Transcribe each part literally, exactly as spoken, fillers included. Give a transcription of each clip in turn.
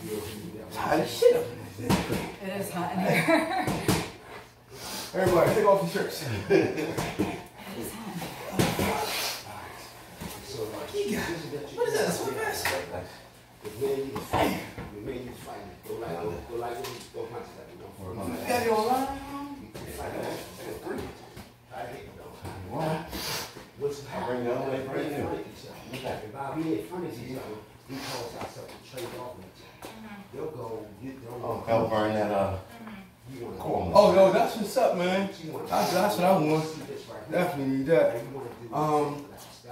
It's hot as shit up in this. It is hot in here. Everybody, take off your shirts. It is hot. What is that? A swim vest? Hey. Go like, go, go like, go punch that. You got it online? I bring the other way right now. If I be in front of each other, we cause ourselves to trade off with each other. They'll go, get them. Oh, help burn that uh. Cool. Oh, yo, that's what's up, man. That's, that's what I want. Definitely need that. Um.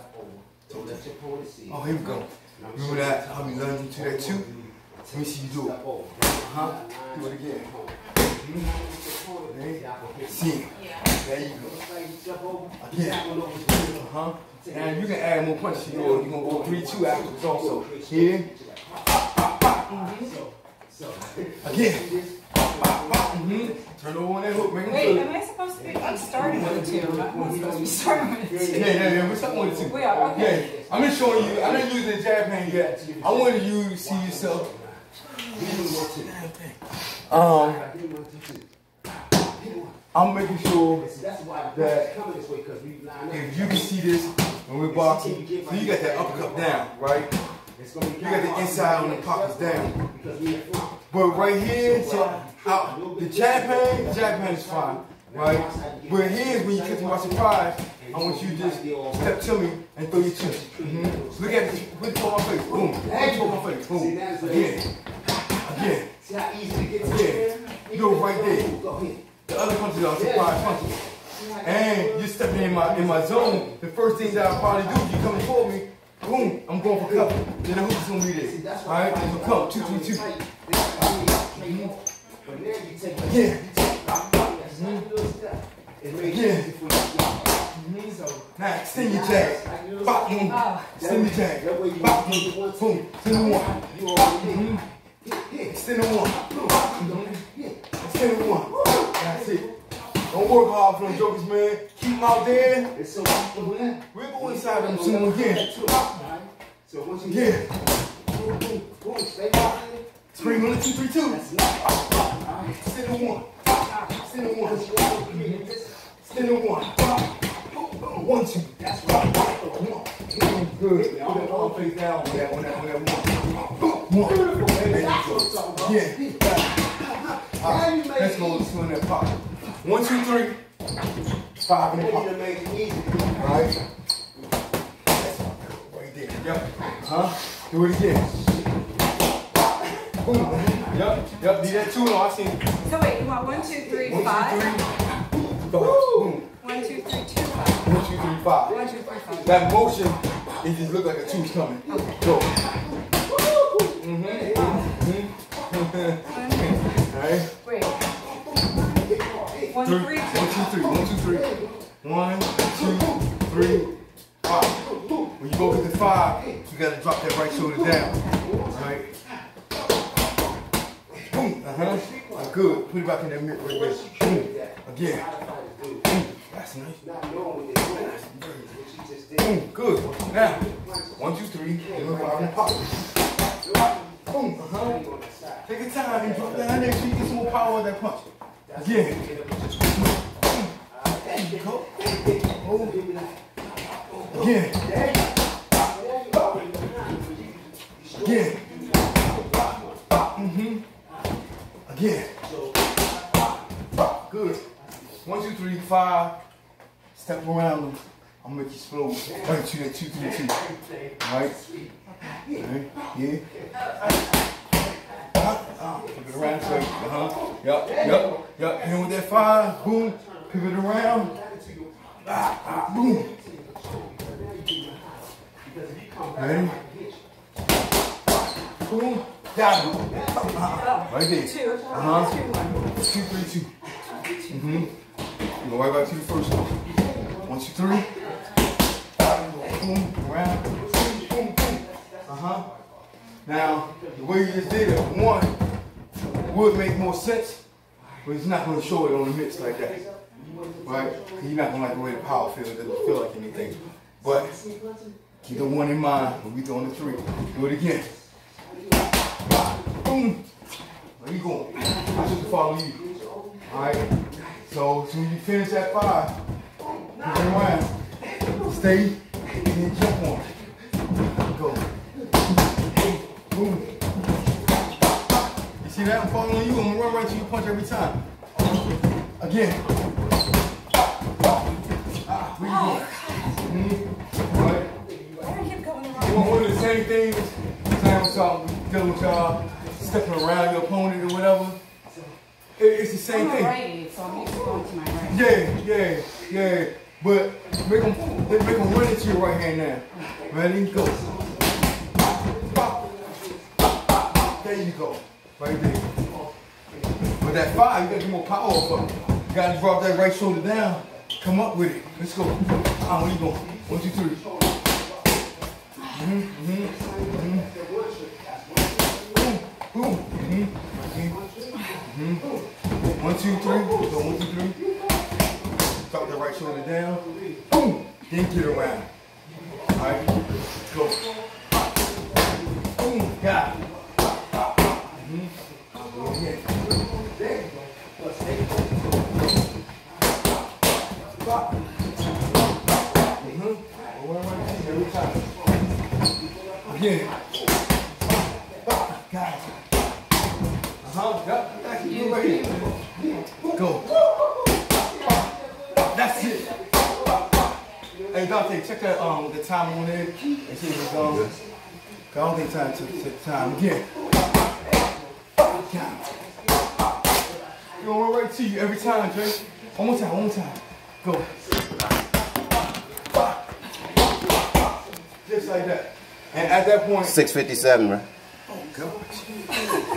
Oh, here we go. Remember that? I'll be lunging to that too. Let me see you do it. Uh-huh. Do it again. Mm-hmm. See. There you go. Again. Uh-huh. And you can add more punches. You're going to go three two afterwards also. Here. Again. Mm-hmm. Turn over on that hook. Make Wait, am I supposed to be? I'm starting with a two. I'm not supposed to be starting with a two. Yeah, yeah, yeah. We're starting with a two. We are, okay. Yeah. I'm just showing you. I'm not using the jab hand yet. I wanted you to see yourself. Um, I'm making sure that if you can see this when we're boxing, so you got that uppercut down, right? You got the inside on the pockets down. But right here, so out, the jab hand, the jab hand is fine, right? But here's when you catch me by surprise, I want you to just step to me and throw your chin. Mm-hmm. Look at this, put it on my face, boom, put it on my face, boom, again, again, again, you go right there. The other punches are surprise punches. And you're stepping in my in my zone, the first thing that I'll probably do, you coming for me, boom, I'm going for cover. Then the hook is going to be there. Alright, so come, two, three, two. Mm-hmm. Yeah. Mm-hmm. Yeah. Mm-hmm. Now extend your jab. Bop, boom. Extend your jab. Bop, boom. Boom. Extend the one. Mm-hmm. Extend the one. Mm-hmm. Extend the one. That's it. Don't work hard for them jokers, man. Keep them out there. Mm-hmm. We'll go inside them soon again. Yeah. Scream on the two, three, two. Extend the one. Extend the one. Extend the one. One, two. That's right. Good. Put that arm face down on that, on that, on that one. One. There you go. Yeah. All right. Let's go to in that pocket. One, two, three. Five in the pocket. All right. Right there. Yep. Huh? Do it again. Boom. Yep. Yep. Need that two. No, I seen it. So wait, you want one, two, three, One, five? two, three. Boom. One, two, three, two, five. One, two, three, five. One, two, three, five. That motion, it just looked like a two's coming. Okay. Go. Mm-hmm. Mm-hmm. All right. Wait. One, Three. three, One, two, three. One, two, three. One, two, three, five. When you go get the five, you gotta drop that right shoulder down. All right. Boom. Uh-huh. Good. Put it back in that mid right there. Boom. Again. Boom. That's nice. Boom. Good. Now, one, two, three. Remember, I'm gonna pop. Boom. Uh-huh. Take your time and drop down there so you get some more power of that punch. Again. There you go. Oh. Again. Again. Mm-hmm. Again. Good. One, two, three, five. Step around them. I'm gonna make you slow. Right, two, that two, three, two. Right? Right? Yeah. Uh-huh. Flip it around this way. Uh-huh. Yup, yup, yup. Hit him with that five. Boom. Pivot around. Ah, ah, boom. Ready? Boom. Got him. Uh-huh. Right there. Uh-huh. Two, three, two. Mm-hmm. You go right back to the first one. One, two, three. Boom. Around. Boom, boom. Uh-huh. Now, the way you just did it, one, would make more sense, but it's not going to show it on the mix like that. Right? You're not going to like the way the power feels. It doesn't feel like anything. But keep the one in mind when we go on the three. Do it again. Boom. all you. Alright? So, so when you finish that five, turn around, stay, and then jump on it. Go. Boom. You see that? I'm falling on you, I'm gonna run right to you, punch every time. Again. Ah, where you going? Mm-hmm. Right. Why do I keep going the You wrong want way? one of the same things, time with y'all, dealing with y'all, stepping around your opponent or whatever. It, it's the same I'm a thing. righty, so I'm used to going to my right. Yeah, yeah, yeah. But make them, make them run into your right hand now. Ready? Go. There you go. Right there. With that five, you gotta get more power off of it. You gotta drop that right shoulder down. Come up with it. Let's go. Ah, where you going? One, two, three. Mm-hmm, mm-hmm, mm-hmm. Boom, boom. Mm-hmm, mm-hmm. One, two, three. Go, one, two, three. Drop the right shoulder down. Boom. Then get around. All right. Let's go. Boom. Got it. Mm-hmm. Yeah. There you go. Mm-hmm. Every time. Again. Got it. Uh-huh. Yep. That's it. Right here. Go. That's it. Hey Dante, check that um the time on there and see if it's um. I don't think time took the time. Again. You're gonna run right to you every time, Jay. One more time, one more time. Go. Just like that. And at that point. six fifty-seven, right? Oh, God.